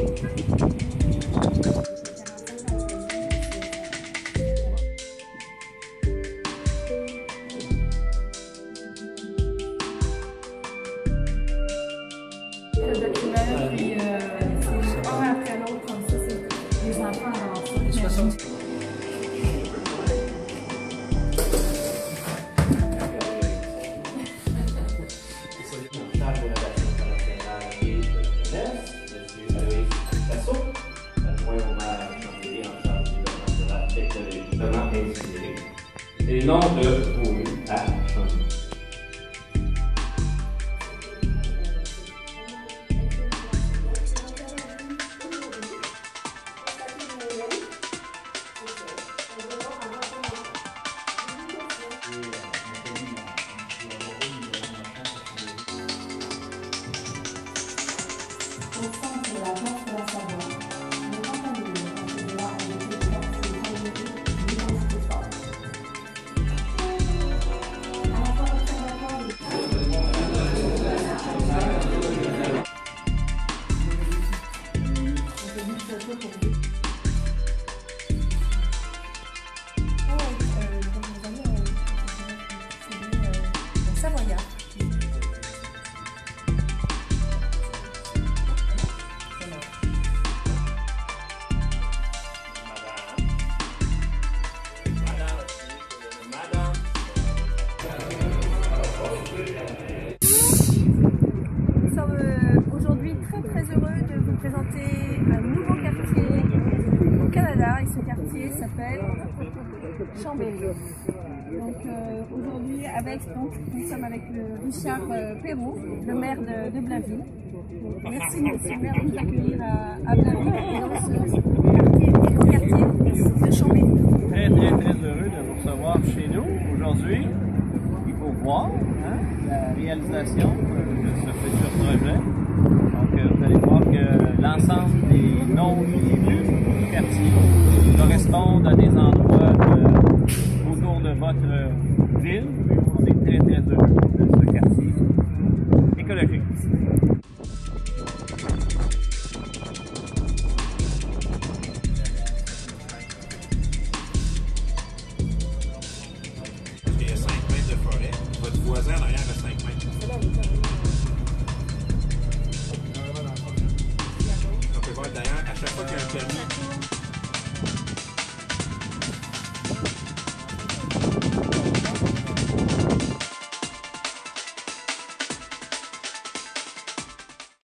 Le document, puis c'est un après l'autre, comme ça, c'est les enfants avancent. Les 60. Et le nom de oui, à Chambéry. Aujourd'hui très heureux de vous présenter un nouveau quartier au Canada et ce quartier s'appelle Chambéry. Donc aujourd'hui nous sommes avec le Richard Perrault, le maire de Blainville. Merci monsieur le maire de nous accueillir à Blainville dans ce écoquartier de Chambéry. Très heureux de vous recevoir chez nous aujourd'hui. Il faut voir la réalisation de ce futur projet. Donc vous allez voir que l'ensemble des noms et des lieux du quartier correspondent à des endroits autour de votre ville. On est très heureux de ce quartier écologique. Il y a 5 mètres de forêt. Votre voisin en arrière a 5 mètres. On peut voir d'ailleurs, à chaque fois qu'il y a un permis